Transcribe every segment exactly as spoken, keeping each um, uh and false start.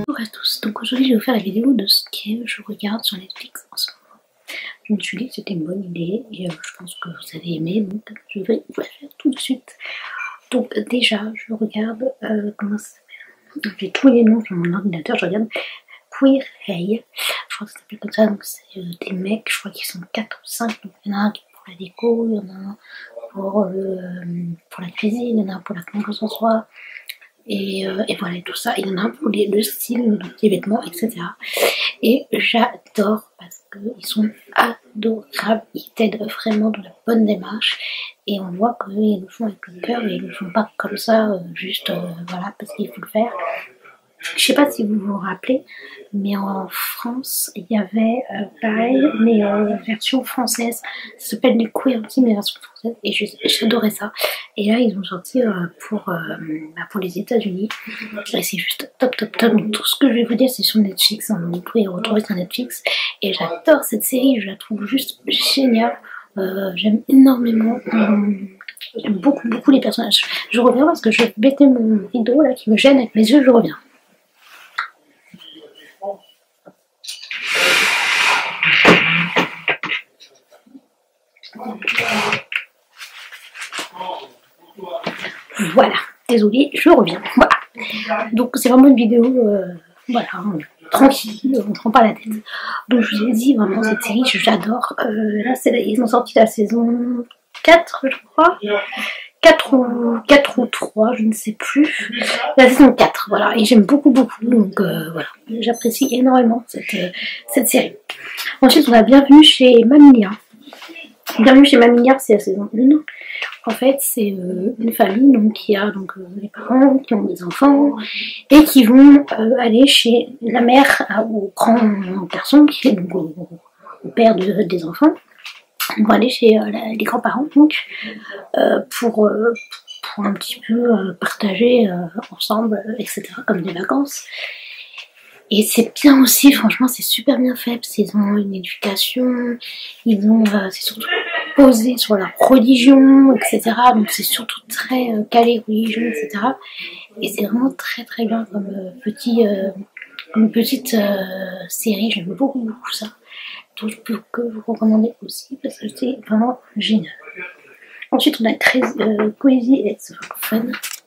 Bonjour à tous, donc aujourd'hui je vais vous faire la vidéo de ce que je regarde sur Netflix en ce moment. Je me suis dit que c'était une bonne idée et euh, je pense que vous avez aimé, donc je vais vous la faire tout de suite. Donc déjà je regarde, euh, comment ça s'appelle, j'ai tous les noms sur mon ordinateur, je regarde Queer Eye, je crois que ça s'appelle comme ça, donc c'est euh, des mecs, je crois qu'ils sont quatre ou cinq, donc il y en a un qui est pour la déco, il y en a un pour, euh, pour la cuisine, il y en a un pour la confiance en soi. Et, euh, et voilà, tout ça, il y en a un pour les, le style, les vêtements, et cetera. Et j'adore parce qu'ils sont adorables, ils t'aident vraiment dans la bonne démarche. Et on voit qu'ils le font avec le cœur et ils ne le font pas comme ça, euh, juste euh, voilà, parce qu'il faut le faire. Je sais pas si vous vous rappelez, mais en France, il y avait euh, pareil, mais euh, version française. Ça s'appelle les Queer Team, mais version française. Et j'adorais ça. Et là, ils ont sorti euh, pour, euh, bah, pour les États-Unis. Et c'est juste top, top, top. Donc, tout ce que je vais vous dire, c'est sur Netflix. Hein. Vous pouvez retrouver sur Netflix. Et j'adore cette série. Je la trouve juste géniale. Euh, J'aime énormément. Euh, J'aime beaucoup, beaucoup les personnages. Je reviens parce que je vais bêter mon rideau là qui me gêne avec mes yeux. Je reviens. Voilà, désolée, je reviens. Voilà. Donc c'est vraiment une vidéo, euh, voilà, tranquille, on ne prend pas la tête. Donc je vous ai dit, vraiment, cette série, j'adore. Euh, là, c'est ils ont sorti la saison quatre, je crois. quatre ou, quatre ou trois, je ne sais plus. La saison quatre, voilà. Et j'aime beaucoup, beaucoup. Donc euh, voilà, j'apprécie énormément cette, euh, cette série. Ensuite, on a Bienvenue chez Mamma Mia. Bienvenue chez Mamma Mia, c'est la saison un. En fait, c'est euh, une famille donc, qui a donc, euh, des parents qui ont des enfants et qui vont euh, aller chez la mère euh, au grand garçon, qui est donc au, au père de, des enfants. Ils vont aller chez euh, la, les grands-parents donc euh, pour, euh, pour un petit peu euh, partager euh, ensemble, et cetera, comme des vacances. Et c'est bien aussi, franchement, c'est super bien fait, parce qu'ils ont une éducation, ils ont, euh, c'est surtout posé sur la religion, et cetera. Donc c'est surtout très euh, calé religion, et cetera. Et c'est vraiment très très bien comme euh, petit, euh, une petite euh, série, j'aime beaucoup beaucoup ça. Donc je peux que vous recommander aussi, parce que c'est vraiment génial. Ensuite on a Crazy, euh, Crazy Ex-Girlfriend.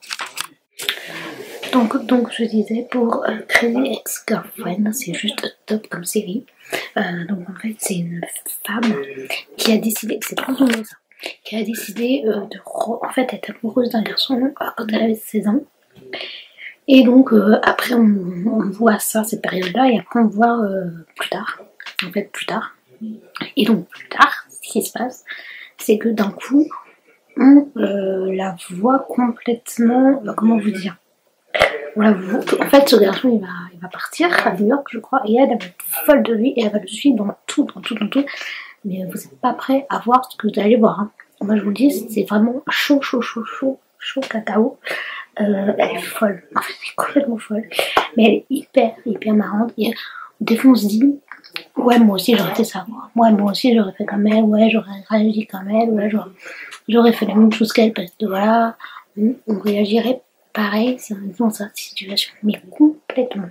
Donc, donc je disais pour euh, Crazy Ex-Girlfriend, c'est juste top comme série. Euh, donc en fait c'est une femme qui a décidé, c'est trop drôle ça, qui a décidé euh, de en fait être amoureuse d'un garçon euh, quand elle avait seize ans. Et donc euh, après on, on voit ça, cette période-là, et après on voit euh, plus tard, en fait plus tard. Et donc plus tard, ce qui se passe, c'est que d'un coup, on euh, la voit complètement, euh, comment vous dire, on vous... En fait, ce garçon, il va, il va partir à New York, je crois, et elle, elle va être folle de lui, et elle va le suivre dans tout, dans tout, dans tout. Mais vous n'êtes pas prêts à voir ce que vous allez voir. Hein. Moi, je vous le dis, c'est vraiment chaud, chaud, chaud, chaud, chaud cacao. Euh, elle est folle. En fait, elle est complètement folle. Mais elle est hyper, hyper marrante. Et des fois, on se dit, ouais, moi aussi, j'aurais fait ça. Moi, moi aussi, j'aurais fait comme elle. Ouais, j'aurais réagi comme elle. Ouais, j'aurais fait la même chose qu'elle. Parce que voilà, on, on réagirait pareil, c'est dans cette situation, mais complètement.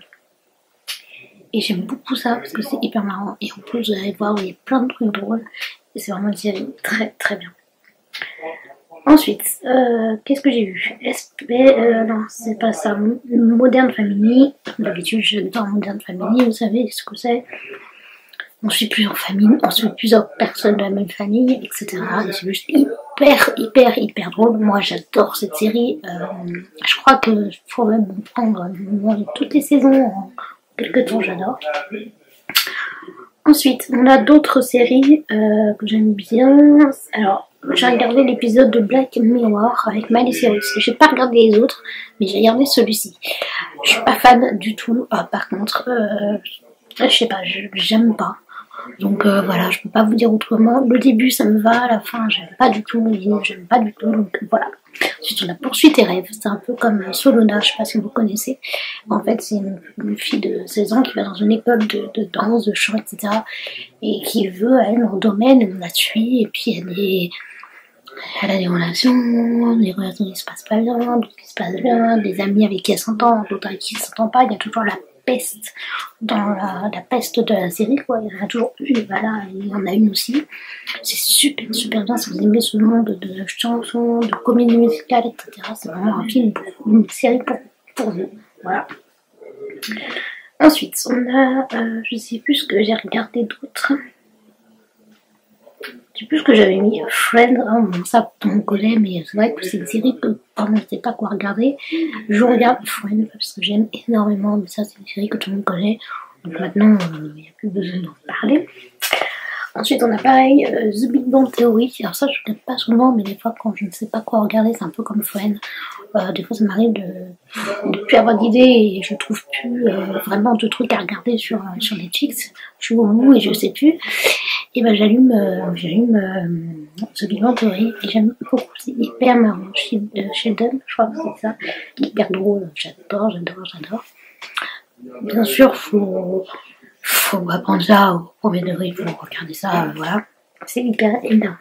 Et j'aime beaucoup ça parce que c'est hyper marrant. Et en plus, vous allez voir, il y a plein de trucs drôles. Et c'est vraiment une série très très bien. Ensuite, euh, qu'est-ce que j'ai vu? S P, euh, non, c'est pas ça. Modern Family. D'habitude, j'adore Modern Family, vous savez ce que c'est. On suit plusieurs familles, on suit plusieurs personnes de la même famille, et cetera. Et c'est juste hyper, hyper, hyper drôle. Moi, j'adore cette série. Euh, je crois que je pourrais me prendre toutes les saisons en quelques temps, j'adore. Ensuite, on a d'autres séries euh, que j'aime bien. Alors, j'ai regardé l'épisode de Black Mirror avec Miley Cyrus. J'ai pas regardé les autres, mais j'ai regardé celui-ci. Je suis pas fan du tout. Ah, par contre, euh, je sais pas, j'aime pas. Donc euh, voilà, je peux pas vous dire autrement. Le début ça me va, la fin j'aime pas du tout, le livre j'aime pas du tout, donc voilà. Ensuite on a Poursuite et rêve, c'est un peu comme Solona, je sais pas si vous connaissez. En fait c'est une, une fille de seize ans qui va dans une école de, de danse, de chant, et cetera. Et qui veut aller dans le domaine, on la suit, et puis elle est... Elle a des relations, des relations qui se passent pas bien, d'autres qui se passent bien, des amis avec qui elle s'entend, d'autres avec qui elle s'entend pas, il y a toujours la peste dans la, la peste de la série, quoi. Il y en a toujours une, voilà, il y en a une aussi. C'est super, super bien. Si vous aimez ce monde de chansons, de comédie musicale, et cetera, c'est vraiment un film, pour, une série pour, pour vous. Voilà. Ensuite, on a, euh, je sais plus ce que j'ai regardé d'autre. Je sais plus ce que j'avais mis, Friends, hein, bon, ça tout le monde connaît, mais c'est vrai que c'est une série que quand je ne sais pas quoi regarder, je regarde Friends parce que j'aime énormément, mais ça c'est une série que tout le monde connaît, donc maintenant il n'y a plus besoin d'en parler. Ensuite on a pareil, euh, The Big Bang Theory, alors ça je ne regarde pas souvent, mais des fois quand je ne sais pas quoi regarder, c'est un peu comme Friends, euh, des fois ça m'arrive de ne plus avoir d'idées et je trouve plus euh, vraiment de trucs à regarder sur, euh, sur Netflix, je suis au bout et je sais plus. Et ben j'allume euh, j'allume euh, The Big Bang Theory et j'aime beaucoup, c'est hyper marrant. Sheldon, je crois que c'est ça, hyper drôle, j'adore, j'adore, j'adore. Bien sûr, faut, faut apprendre ça au premier degré, il faut regarder ça, euh, voilà. C'est hyper énorme.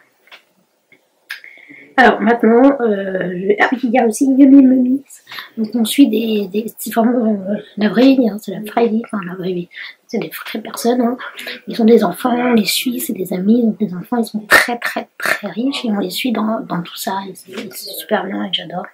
Alors maintenant, euh, je... ah oui, il y a aussi Yummy Mummies. Donc on suit des, des, des enfin, euh, la vraie vie, hein, c'est la vraie vie, enfin la vraie vie, c'est des vraies personnes. Hein. Ils ont des enfants, on les suit, c'est des amis, donc les enfants ils sont très très très riches et on les suit dans, dans tout ça. C'est super bien et j'adore.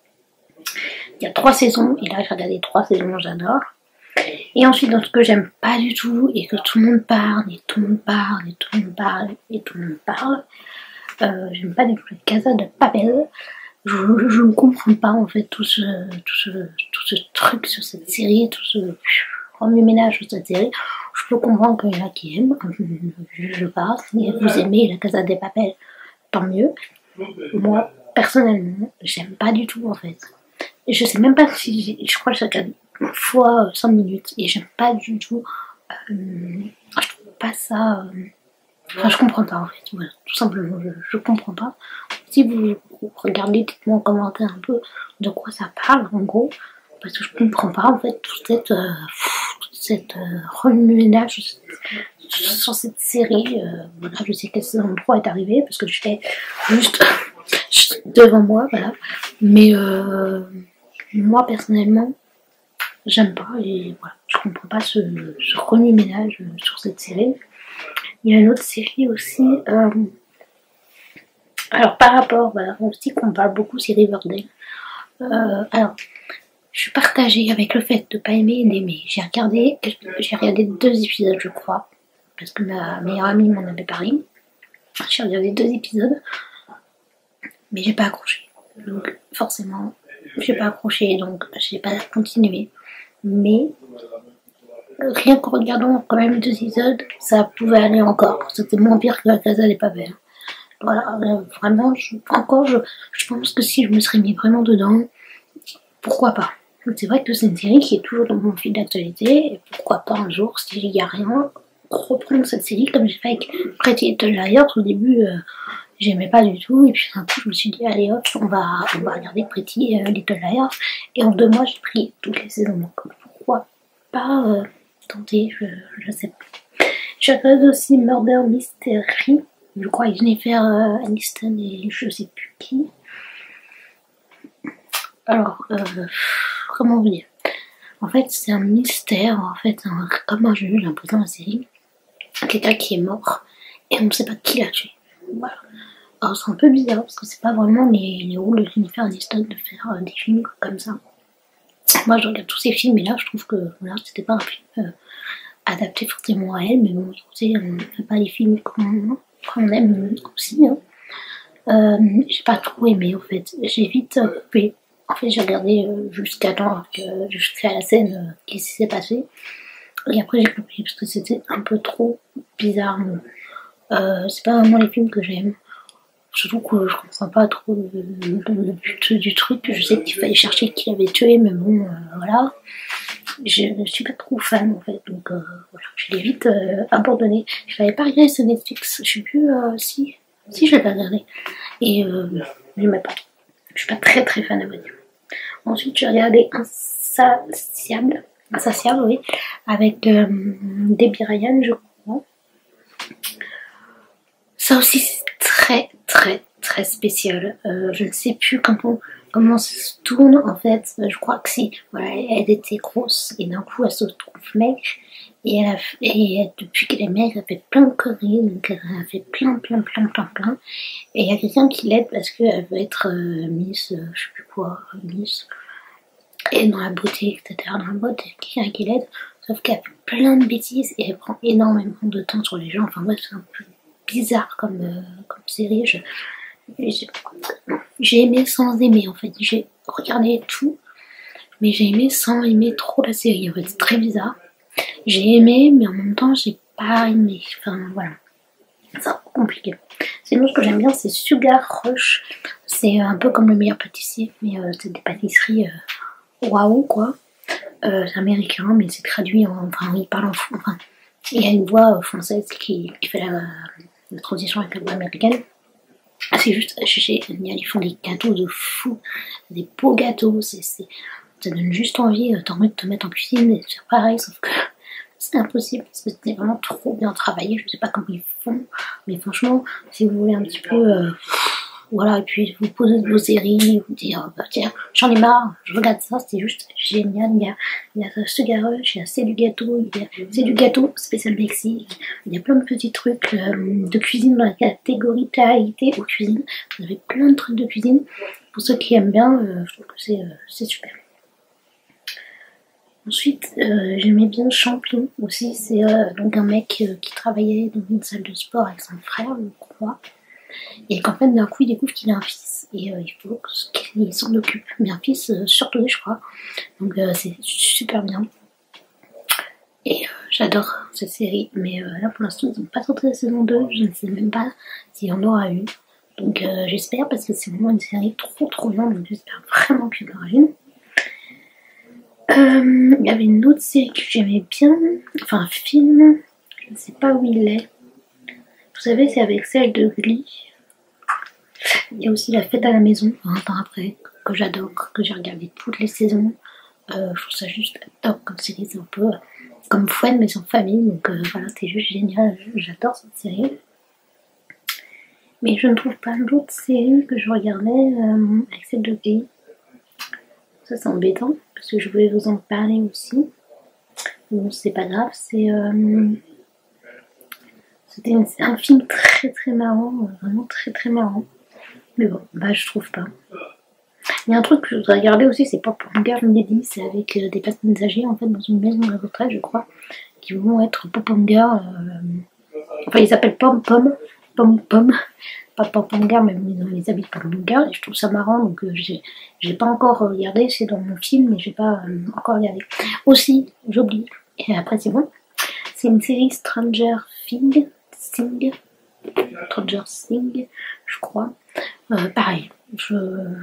Il y a trois saisons et là j'ai regardé trois saisons, j'adore. Et ensuite, dans ce que j'aime pas du tout et que tout le monde parle et tout le monde parle et tout le monde parle et tout le monde parle. Euh, j'aime pas du tout la Casa de Papel. Je, je, je ne comprends pas en fait tout ce, tout ce, tout ce truc sur cette série, tout ce remue-ménage sur cette série. Je peux comprendre qu'il y en a qui aiment, je, je passe. Si vous aimez la Casa de Papel, tant mieux. Moi, personnellement, j'aime pas du tout en fait. Et je sais même pas si j'ai, je crois que j'ai regardé une fois cinq minutes et j'aime pas du tout. Euh, je trouve pas ça. Euh, Enfin, je comprends pas en fait, voilà, tout simplement, je, je comprends pas. Si vous, vous regardez, dites-moi en commentaire un peu de quoi ça parle, en gros, parce que je comprends pas en fait toute cette, euh, toute cette euh, remue-ménage sur cette série. Euh, voilà, je sais que saison trois est arrivée parce que je fais juste, juste devant moi, voilà. Mais euh, moi personnellement, j'aime pas et voilà, je comprends pas ce, ce remue-ménage sur cette série. Il y a une autre série aussi, euh, alors par rapport, voilà, aussi qu'on parle beaucoup, c'est Riverdale. Euh, alors, je suis partagée avec le fait de pas aimer et d'aimer. J'ai regardé, j'ai regardé deux épisodes, je crois, parce que ma meilleure amie m'en avait parlé. J'ai regardé deux épisodes, mais j'ai pas accroché. Donc forcément, j'ai pas accroché, donc j'ai pas continué. Mais rien qu'en regardant quand même deux épisodes, ça pouvait aller encore. C'était moins pire que la Casa des Papel. Voilà, euh, vraiment, je, encore, je, je pense que si je me serais mis vraiment dedans, pourquoi pas. C'est vrai que c'est une série qui est toujours dans mon fil d'actualité, et pourquoi pas un jour, s'il n'y a rien, reprendre cette série comme j'ai fait avec Pretty Little Liars. Au début, euh, j'aimais pas du tout, et puis un coup, je me suis dit, allez hop, on va, on va regarder Pretty euh, Little Liars, et en deux mois, j'ai pris toutes les saisons. Donc pourquoi pas euh, tenter, je, je sais pas. Je regarde aussi Murder Mystery, je crois avec Jennifer euh, Aniston et je sais plus qui. Alors, euh, comment vous dire, en fait c'est un mystère, en fait, un, comme j'ai eu l'impression dans la série, quelqu'un qui est mort et on ne sait pas qui l'a tué. Voilà. Alors c'est un peu bizarre parce que c'est pas vraiment les, les rôles de Jennifer Aniston de faire euh, des films comme ça. Moi je regarde tous ces films et là je trouve que voilà, c'était pas un film euh, adapté forcément à elle, mais bon écoutez, on ne fait pas les films qu'on qu'on aime aussi. Hein. Euh, j'ai pas trop aimé en fait, j'ai vite euh, coupé. En fait, j'ai regardé euh, jusqu'à temps, euh, jusqu'à la scène euh, qui s'est passée. Et après, j'ai coupé parce que c'était un peu trop bizarre. Euh, c'est pas vraiment les films que j'aime. Surtout que je comprends pas trop le, le, le but du truc. Je sais qu'il fallait chercher qui l'avait tué, mais bon, euh, voilà. Je ne suis pas trop fan en fait, donc euh, voilà, je l'ai vite euh, abandonné. Je l'avais pas regardé sur Netflix, je sais plus euh, si, si je l'ai pas regardé. Et euh, j'aimais pas trop. Je suis pas très très fan à vrai dire. Ensuite, j'ai regardé Insatiable, Insatiable, oui, avec euh, Debbie Ryan, je crois. Ça aussi, c'est très très très spécial. Euh, je ne sais plus quand on, comment ça se tourne en fait. Je crois que c'est, voilà, elle était grosse et d'un coup elle se trouve maigre et, elle a, et depuis qu'elle est maigre elle fait plein de conneries, donc elle a fait plein plein plein plein plein et il y a quelqu'un qui l'aide parce qu'elle veut être euh, Miss, euh, je sais plus quoi, Miss, et dans la beauté, et cetera. Dans la beauté, quelqu'un qui l'aide, sauf qu'elle fait plein de bêtises et elle prend énormément de temps sur les gens. Enfin bref, c'est un peu bizarre comme, euh, comme série. Je, j'ai aimé sans aimer en fait. J'ai regardé tout, mais j'ai aimé sans aimer trop la série. En fait, c'est très bizarre. J'ai aimé, mais en même temps, j'ai pas aimé. Enfin voilà, c'est un peu compliqué. Sinon, ce que j'aime bien, c'est Sugar Rush. C'est un peu comme Le Meilleur Pâtissier, mais euh, c'est des pâtisseries euh, waouh quoi. Euh, c'est américain, mais c'est traduit en. Enfin, il parle en. Enfin, il y a une voix française qui, qui fait la, la transition avec la voix américaine. C'est juste génial, ils font des gâteaux de fou, des beaux gâteaux, c'est, c'est, ça donne juste envie, t'as envie de te mettre en cuisine et de faire pareil, sauf que c'est impossible, parce que c'est vraiment trop bien travaillé, je sais pas comment ils font, mais franchement, si vous voulez un petit peu, euh, voilà, et puis vous posez vos séries, vous dire, bah, tiens, j'en ai marre, je regarde ça, c'est juste génial, il y a, il y a Sugar Rush, il y a C'est du gâteau, il y a C'est du gâteau spécial Mexique, il y a plein de petits trucs euh, de cuisine dans la catégorie réalité ou cuisine, vous avez plein de trucs de cuisine, pour ceux qui aiment bien, euh, je trouve que c'est euh, c'est super. Ensuite, euh, j'aimais bien Champion aussi, c'est euh, donc un mec euh, qui travaillait dans une salle de sport avec son frère, je crois, et qu'en fait d'un coup il découvre qu'il a un fils et euh, il faut qu'il s'en occupe, mais un fils euh, surtout je crois, donc euh, c'est super bien et euh, j'adore cette série, mais euh, là pour l'instant ils n'ont pas sorti la saison deux, je ne sais même pas s'il y en aura eu, donc euh, j'espère parce que c'est vraiment une série trop trop bien, donc j'espère vraiment qu'il y en aura une. Euh, il y avait une autre série que j'aimais bien, enfin un film, je ne sais pas où il est, vous savez c'est avec celle de Glee. Il y a aussi La Fête à la Maison, un temps après, que j'adore, que j'ai regardé toutes les saisons. Euh, je trouve ça juste top comme série, c'est un peu comme Friends mais sans famille, donc euh, voilà, c'est juste génial, j'adore cette série. Mais je ne trouve pas l'autre série que je regardais euh, avec celle de Glee. Ça c'est embêtant, parce que je voulais vous en parler aussi. Bon, c'est pas grave, c'est... Euh, c'était un film très très marrant, vraiment très très marrant. Mais bon, bah je trouve pas. Il y a un truc que je voudrais regarder aussi, c'est Pop Girl Lady, c'est avec euh, des personnes âgées en fait dans une maison de retraite je crois, qui vont être Pop Girl, euh... enfin ils s'appellent Pom Pom, Pom Pom, pas Pop Girl mais ils ont les habits de Pop Girl et je trouve ça marrant donc euh, j'ai pas encore regardé, c'est dans mon film mais j'ai pas euh, encore regardé. Aussi, j'oublie, et après c'est bon, c'est une série Stranger Things, Thing, Stranger Things je crois, euh, pareil, je...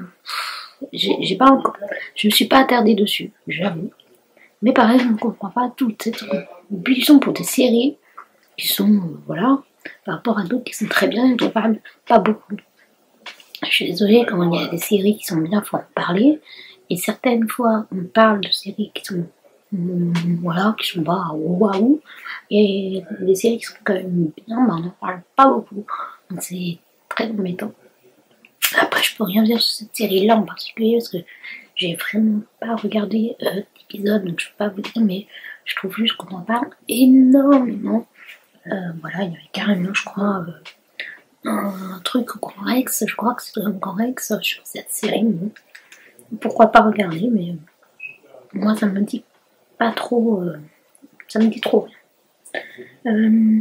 j'ai pas encore, je me suis pas attardée dessus, j'avoue. Mais pareil, je ne comprends pas toute cette compétition pour des séries qui sont, euh, voilà, par rapport à d'autres qui sont très bien et dont on parle pas beaucoup. Je suis désolée, quand il y a des séries qui sont bien, il faut en parler. Et certaines fois, on parle de séries qui sont, hum, voilà, qui sont pas waouh. Et des séries qui sont quand même bien, ben on n'en parle pas beaucoup. Donc c'est très embêtant. Après, je peux rien dire sur cette série-là en particulier parce que j'ai vraiment pas regardé euh, d'épisode, donc je peux pas vous dire, mais je trouve juste qu'on en parle énormément. Euh, voilà, il y avait carrément, je crois, euh, un truc au Grand Rex, je crois que c'est au Grand Rex sur cette série. Bon, pourquoi pas regarder, mais euh, moi ça me dit pas trop, euh, ça me dit trop. Euh,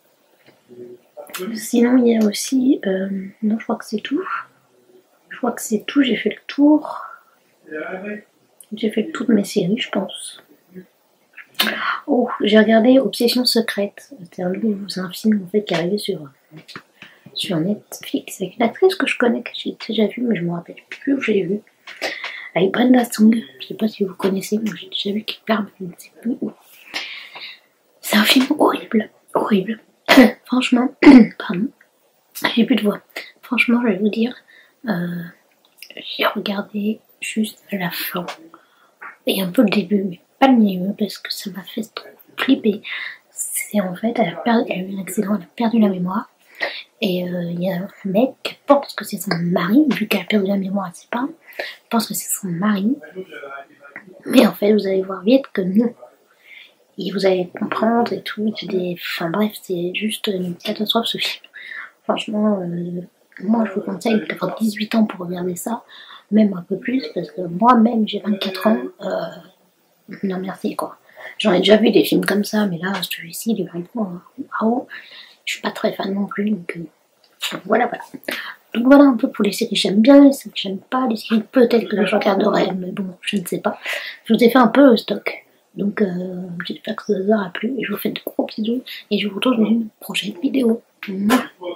sinon, il y a aussi, euh, non, je crois que c'est tout. Je crois que c'est tout, j'ai fait le tour. J'ai fait le tour de mes séries, je pense. Oh, j'ai regardé Obsession secrète. C'est un, un film en fait qui est arrivé sur, sur Netflix avec une actrice que je connais, que j'ai déjà vue, mais je me rappelle plus où j'ai vu. Avec Brenda Song. Je sais pas si vous connaissez, mais j'ai déjà vu quelque part, mais je ne sais plus où. C'est un film horrible, horrible. Franchement, pardon, j'ai plus de voix. Franchement, je vais vous dire. Euh, j'ai regardé juste la fin et un peu le début mais pas le milieu parce que ça m'a fait trop flipper. C'est en fait elle a, perdu, elle a eu un accident, elle a perdu la mémoire Et euh, il y a un mec qui pense que c'est son mari, vu qu'elle a perdu la mémoire, elle sait pas, pense que c'est son mari. Mais en fait, vous allez voir vite que non. Et vous allez comprendre et tout. Il y a des... Enfin bref, c'est juste une catastrophe ce film. Franchement, euh, moi je vous conseille d'avoir dix-huit ans pour regarder ça. Même un peu plus, parce que moi-même j'ai vingt-quatre ans. Euh, non merci quoi. J'en ai déjà vu des films comme ça, mais là, celui-ci, il est vraiment... Waouh, je suis pas très fan non plus, donc... Euh, voilà, voilà. Donc voilà un peu pour les séries que j'aime bien, les séries que j'aime pas, les séries peut-être que je regarderai, mais bon, je ne sais pas. Je vous ai fait un peu le stock. Donc euh, j'espère que ça vous aura plu, et je vous fais de gros bisous, et je vous retrouve dans une prochaine vidéo. Mouah.